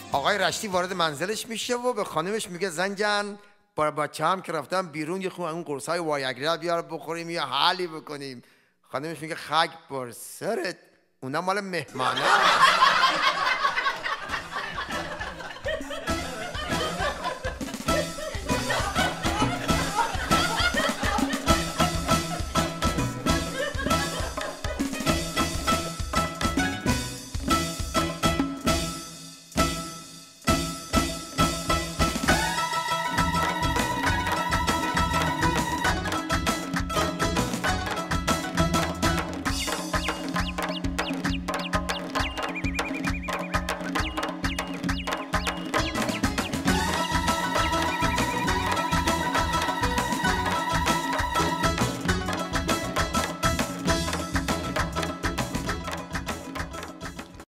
آقای رشتی وارد منزلش میشه و به خانمش میگه زنجان با بچه هم که رفتم بیرون یه خون اون قرصای وایاگرا بیار بخوریم یه حالی بکنیم. خانمش میگه خاک بر سرت، اونا مال مهمانه.